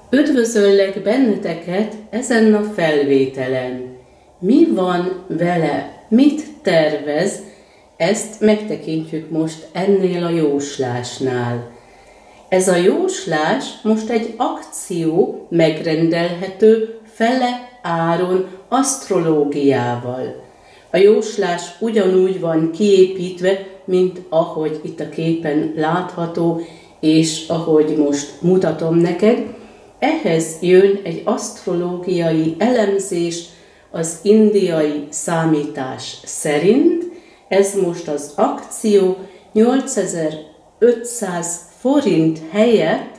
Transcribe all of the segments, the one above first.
Üdvözöllek benneteket ezen a felvételen. Mi van vele? Mit tervez? Ezt megtekintjük most ennél a jóslásnál. Ez a jóslás most egy akció, megrendelhető fele áron asztrológiával. A jóslás ugyanúgy van kiépítve, mint ahogy itt a képen látható, és ahogy most mutatom neked. Ehhez jön egy asztrológiai elemzés az indiai számítás szerint. Ez most az akció 8500 forint helyett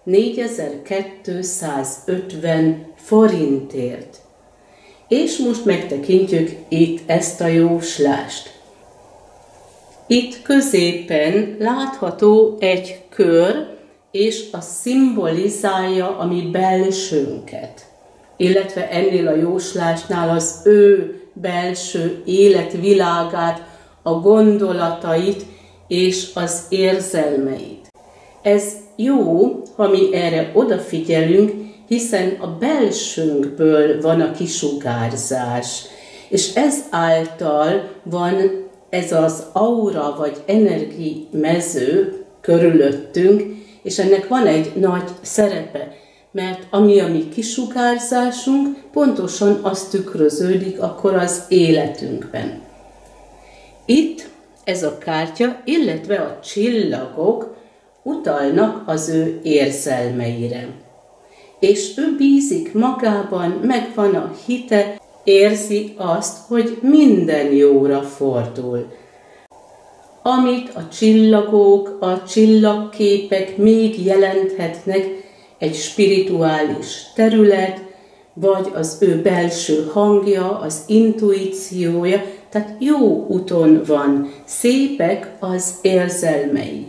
4250 forintért. És most megtekintjük itt ezt a jóslást. Itt középen látható egy kör, és az szimbolizálja a mi belsőnket. Illetve ennél a jóslásnál az ő belső életvilágát, a gondolatait és az érzelmeit. Ez jó, ha mi erre odafigyelünk, hiszen a belsőnkből van a kisugárzás, és ezáltal van ez az aura vagy energiamező körülöttünk, és ennek van egy nagy szerepe, mert ami a mi kisugárzásunk, pontosan az tükröződik akkor az életünkben. Itt ez a kártya, illetve a csillagok utalnak az ő érzelmeire. És ő bízik magában, megvan a hite, érzi azt, hogy minden jóra fordul. Amit a csillagok, a csillagképek még jelenthetnek, egy spirituális terület, vagy az ő belső hangja, az intuíciója, tehát jó úton van, szépek az érzelmei.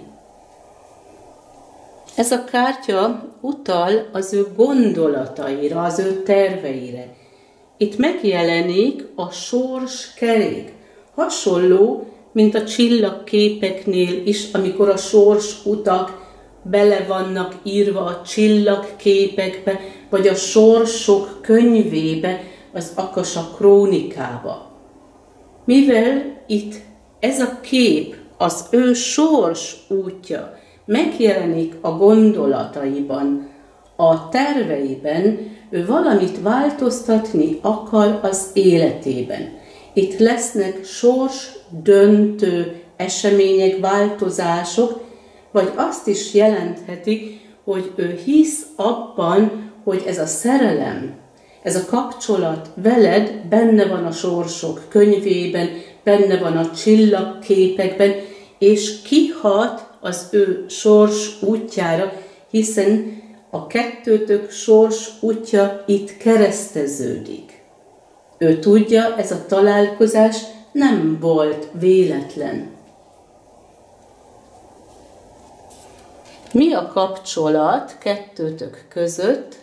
Ez a kártya utal az ő gondolataira, az ő terveire. Itt megjelenik a sorskerék, hasonló, mint a csillagképeknél is, amikor a sorsutak bele vannak írva a csillagképekbe, vagy a sorsok könyvébe, az Akasa krónikába. Mivel itt ez a kép, az ő sors útja megjelenik a gondolataiban, a terveiben, ő valamit változtatni akar az életében. Itt lesznek sors döntő események, változások, vagy azt is jelentheti, hogy ő hisz abban, hogy ez a szerelem, ez a kapcsolat veled benne van a sorsok könyvében, benne van a csillagképekben, és kihat az ő sors útjára, hiszen a kettőtök sors útja itt kereszteződik. Ő tudja, ez a találkozás nem volt véletlen. Mi a kapcsolat kettőtök között?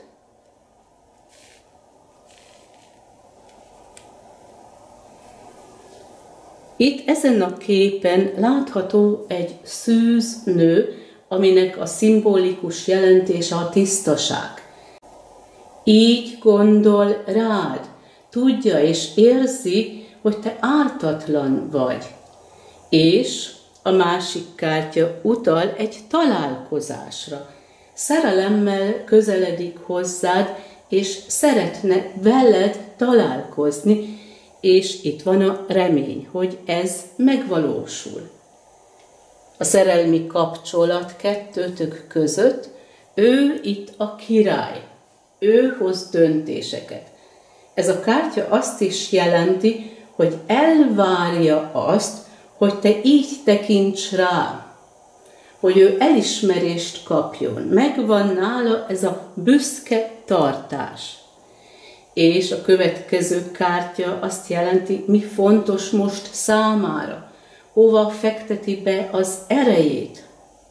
Itt ezen a képen látható egy szűznő, aminek a szimbolikus jelentése a tisztaság. Így gondol rád, tudja és érzi, hogy te ártatlan vagy. És a másik kártya utal egy találkozásra. Szerelemmel közeledik hozzád, és szeretne veled találkozni, és itt van a remény, hogy ez megvalósul. A szerelmi kapcsolat kettőtök között, ő itt a király, ő hoz döntéseket. Ez a kártya azt is jelenti, hogy elvárja azt, hogy te így tekints rá, hogy ő elismerést kapjon. Megvan nála ez a büszke tartás. És a következő kártya azt jelenti, mi fontos most számára, hova fekteti be az erejét.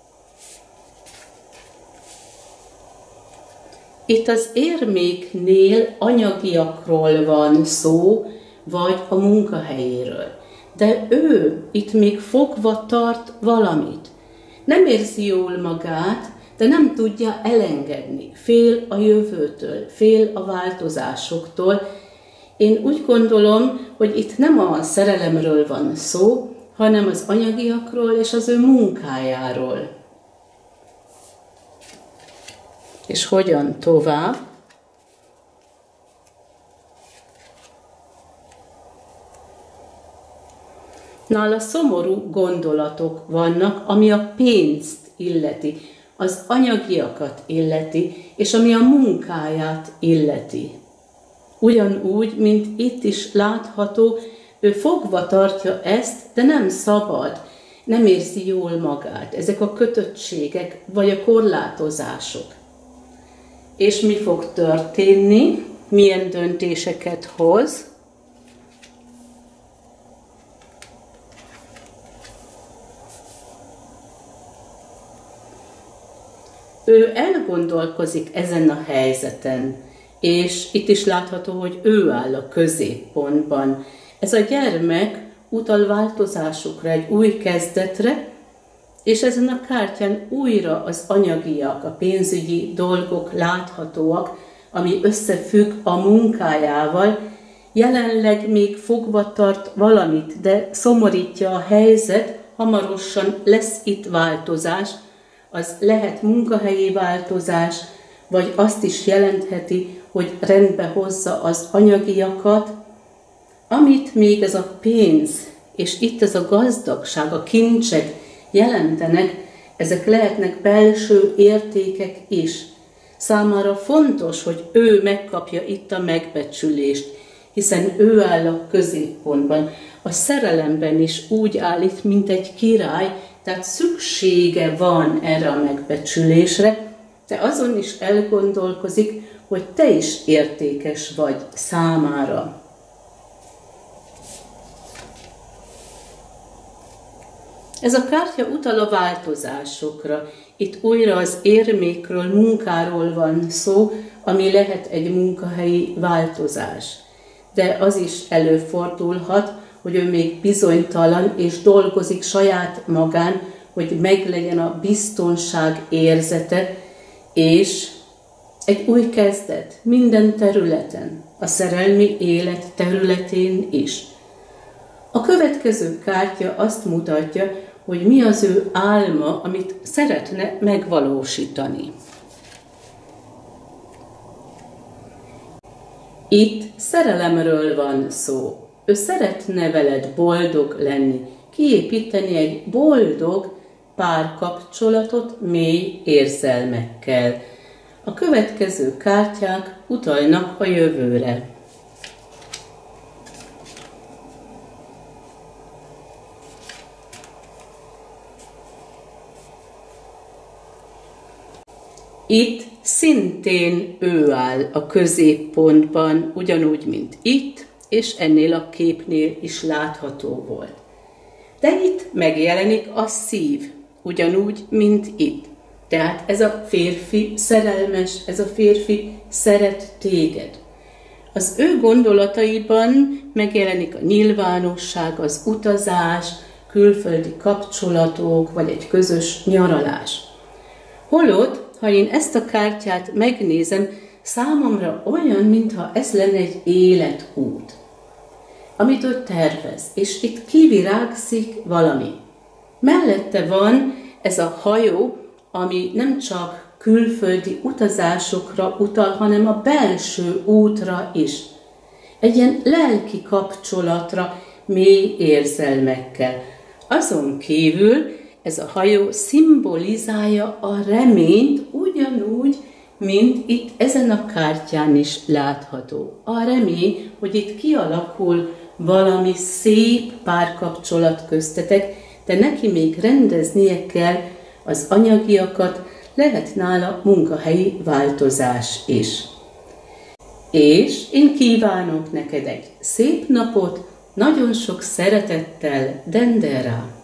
Itt az érméknél anyagiakról van szó, vagy a munkahelyéről. De ő itt még fogva tart valamit. Nem érzi jól magát, de nem tudja elengedni. Fél a jövőtől, fél a változásoktól. Én úgy gondolom, hogy itt nem a szerelemről van szó, hanem az anyagiakról és az ő munkájáról. És hogyan tovább? Nála szomorú gondolatok vannak, ami a pénzt illeti, az anyagiakat illeti, és ami a munkáját illeti. Ugyanúgy, mint itt is látható, ő fogva tartja ezt, de nem szabad, nem érzi jól magát. Ezek a kötöttségek, vagy a korlátozások. És mi fog történni? Milyen döntéseket hoz? Ő elgondolkozik ezen a helyzeten, és itt is látható, hogy ő áll a középpontban. Ez a gyermek utal változásokra, egy új kezdetre, és ezen a kártyán újra az anyagiak, a pénzügyi dolgok láthatóak, ami összefügg a munkájával. Jelenleg még fogva tart valamit, de szomorítja a helyzet, hamarosan lesz itt változás, az lehet munkahelyi változás, vagy azt is jelentheti, hogy rendbe hozza az anyagiakat, amit még ez a pénz, és itt ez a gazdagság, a kincsek jelentenek, ezek lehetnek belső értékek is. Számára fontos, hogy ő megkapja itt a megbecsülést, hiszen ő áll a középpontban. A szerelemben is úgy áll itt, mint egy király, tehát szüksége van erre a megbecsülésre, de azon is elgondolkozik, hogy te is értékes vagy számára. Ez a kártya utal a változásokra. Itt újra az érmékről, munkáról van szó, ami lehet egy munkahelyi változás. De az is előfordulhat, hogy ő még bizonytalan és dolgozik saját magán, hogy meglegyen a biztonság érzete, és egy új kezdet minden területen, a szerelmi élet területén is. A következő kártya azt mutatja, hogy mi az ő álma, amit szeretne megvalósítani. Itt szerelemről van szó. Ő szeretne veled boldog lenni, kiépíteni egy boldog párkapcsolatot mély érzelmekkel. A következő kártyák utalnak a jövőre. Itt szintén ő áll a középpontban, ugyanúgy, mint itt, és ennél a képnél is látható volt. De itt megjelenik a szív, ugyanúgy, mint itt. Tehát ez a férfi szerelmes, ez a férfi szeret téged. Az ő gondolataiban megjelenik a nyilvánosság, az utazás, külföldi kapcsolatok, vagy egy közös nyaralás. Holott, ha én ezt a kártyát megnézem, számomra olyan, mintha ez lenne egy életút, amit ő tervez, és itt kivirágzik valami. Mellette van ez a hajó, ami nem csak külföldi utazásokra utal, hanem a belső útra is. Egy ilyen lelki kapcsolatra, mély érzelmekkel. Azon kívül ez a hajó szimbolizálja a reményt, ugyanúgy, mint itt ezen a kártyán is látható. A remény, hogy itt kialakul valami szép párkapcsolat köztetek, de neki még rendeznie kell az anyagiakat, lehet nála munkahelyi változás is. És én kívánok neked egy szép napot, nagyon sok szeretettel, Dendera!